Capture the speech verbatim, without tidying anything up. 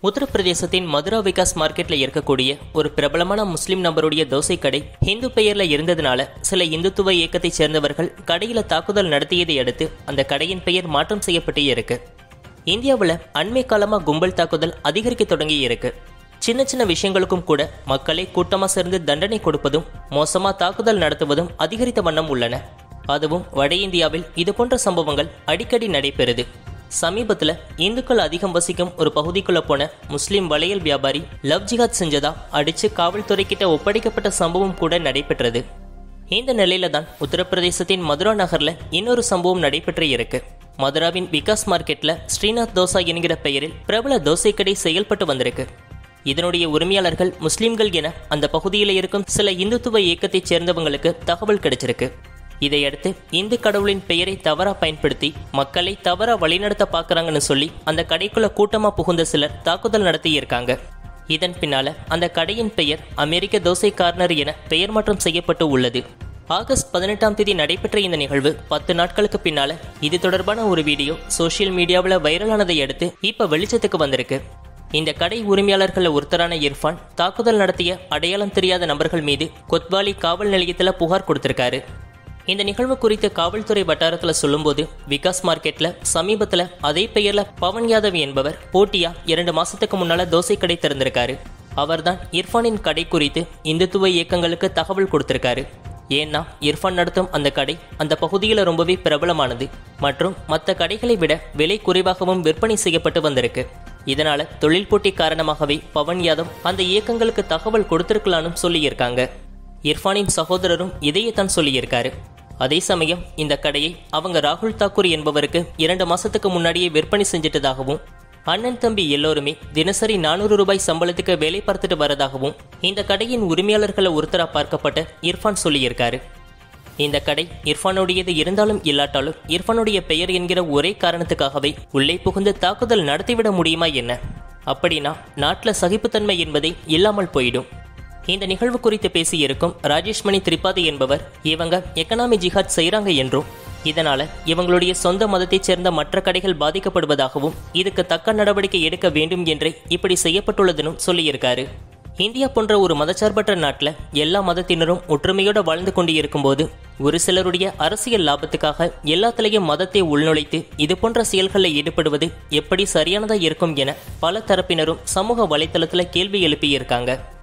உத்தரப்பிரதேசத்தின் மதுரா விகாஸ் மார்க்கெட்ல இருக்கக்கூடிய ஒரு பிரபலமான முஸ்லிம் நபருடைய தோசை கடை ஹிந்து பெயர்ல இருந்ததுனால சில இந்துத்துவ இயக்கத்தை சேர்ந்தவர்கள் கடையில தாக்குதல் நடத்தியதை அடுத்து அந்த கடையின் பெயர் மாற்றம் செய்யப்பட்டே இருக்கு. இந்தியாவில் அண்மை காலமா கும்பல் தாக்குதல் அதிகரிக்க தொடங்கி இருக்கு. சின்ன சின்ன விஷயங்களுக்கும் கூட மக்களை கூட்டமா சேர்ந்து தண்டனை கொடுப்பதும் மோசமா தாக்குதல் நடத்துவதும் அதிகரித்த வண்ணம் உள்ளன. அதுவும் வட இந்தியாவில் இது போன்ற சம்பவங்கள் அடிக்கடி நடைபெறுது. சமீபத்துல இந்துக்கள் அதிகம் வசிக்கும் ஒரு பகுதிக்குள்ள போன முஸ்லிம் வளையல் வியாபாரி லவ் ஜிஹாத் செஞ்சதா அடிச்சு காவல்துறை கிட்ட ஒப்படைக்கப்பட்ட சம்பவம் கூட நடைபெற்றது. இந்த நிலையில தான் உத்தரப்பிரதேசத்தின் மதுரா நகர்ல இன்னொரு சம்பவம் நடைபெற்று இருக்கு. மதுராவின் விகாஸ் மார்க்கெட்ல ஸ்ரீநாத் தோசா என்கிற பெயரில் பிரபல தோசை கடை செயல்பட்டு வந்திருக்கு. இதனுடைய உரிமையாளர்கள் முஸ்லிம்கள் என அந்த பகுதியில் இருக்கும் சில இந்துத்துவ இயக்கத்தை சேர்ந்தவங்களுக்கு தகவல் கிடைச்சிருக்கு. இதையடுத்து இந்து கடவுளின் பெயரை தவறா பயன்படுத்தி மக்களை தவறா வழிநடத்த பாக்குறாங்கன்னு சொல்லி அந்த கடைக்குள்ள கூட்டமா புகுந்த சிலர் தாக்குதல் நடத்தி இருக்காங்க. இதன் பின்னால அந்த கடையின் பெயர் அமெரிக்க தோசை கார்னர் என பெயர் மாற்றம் செய்யப்பட்டு உள்ளது. ஆகஸ்ட் பதினெட்டாம் தேதி நடைபெற்ற இந்த நிகழ்வு பத்து நாட்களுக்கு பின்னால இது தொடர்பான ஒரு வீடியோ சோசியல் மீடியாவில் வைரலானதை அடுத்து இப்ப வெளிச்சத்துக்கு வந்திருக்கு. இந்த கடை உரிமையாளர்கள் ஒருத்தரான இர்ஃபான் தாக்குதல் நடத்திய அடையாளம் தெரியாத நபர்கள் மீது கொத்வாலி காவல் நிலையத்தில் புகார் கொடுத்திருக்காரு. இந்த நிகழ்வு குறித்து காவல்துறை வட்டாரத்தில் சொல்லும்போது விகாஸ் மார்க்கெட்ல சமீபத்துல அதே பெயர்ல பவன் யாதவ் என்பவர் போட்டியா இரண்டு மாசத்துக்கு முன்னால தோசை கடை திறந்திருக்காரு. அவர்தான் இர்ஃபானின் கடை குறித்து இந்துத்துவ இயக்கங்களுக்கு தகவல் கொடுத்திருக்காரு. ஏன்னா இர்ஃபான் நடத்தும் அந்த கடை அந்த பகுதியில் ரொம்பவே பிரபலமானது மற்றும் மற்ற கடைகளை விட விலை குறைவாகவும் விற்பனை செய்யப்பட்டு வந்திருக்கு. இதனால தொழில் போட்டி காரணமாகவே பவன் யாதவ் அந்த இயக்கங்களுக்கு தகவல் கொடுத்திருக்கலாம்னு சொல்லியிருக்காங்க. இர்ஃபானின் சகோதரரும் இதையத்தான் சொல்லியிருக்காரு. அதே சமயம் இந்த கடையை அவங்க ராகுல் தாக்கூர் என்பவருக்கு இரண்டு மாசத்துக்கு முன்னாடியே விற்பனை செஞ்சிட்டதாகவும் அண்ணன் தம்பி எல்லோருமே தினசரி நானூறு ரூபாய் சம்பளத்துக்கு வேலை பார்த்துட்டு வரதாகவும் இந்த கடையின் உரிமையாளர்களை ஒருத்தரா பார்க்கப்பட்ட இர்ஃபான் சொல்லியிருக்காரு. இந்த கடை இர்ஃபானுடையது இருந்தாலும் இல்லாட்டாலும் இர்ஃபானுடைய பெயர் என்கிற ஒரே காரணத்துக்காகவே உள்ளே புகுந்து தாக்குதல் நடத்திவிட முடியுமா என்ன? அப்படின்னா நாட்டில் சகிப்புத்தன்மை என்பதை இல்லாமல் போயிடும். இந்த நிகழ்வு குறித்து பேசியிருக்கும் ராஜேஷ்மணி திரிபாதி என்பவர் இவங்க எக்கனாமி ஜிஹாத் செய்கிறாங்க என்றும் இதனால இவங்களுடைய சொந்த மதத்தைச் சேர்ந்த மற்ற கடைகள் பாதிக்கப்படுவதாகவும் இதுக்கு தக்க நடவடிக்கை எடுக்க வேண்டும் என்றே இப்படி செய்யப்பட்டுள்ளதுன்னு சொல்லியிருக்காரு. இந்தியா போன்ற ஒரு மதச்சார்பற்ற நாட்டில் எல்லா மதத்தினரும் ஒற்றுமையோடு வாழ்ந்து கொண்டு இருக்கும்போது ஒரு சிலருடைய அரசியல் லாபத்துக்காக எல்லாத்திலையும் மதத்தை உள்நுழைத்து இது போன்ற செயல்களில் ஈடுபடுவது எப்படி சரியானதா இருக்கும் என பல தரப்பினரும் சமூக வலைதளத்தில் கேள்வி எழுப்பியிருக்காங்க.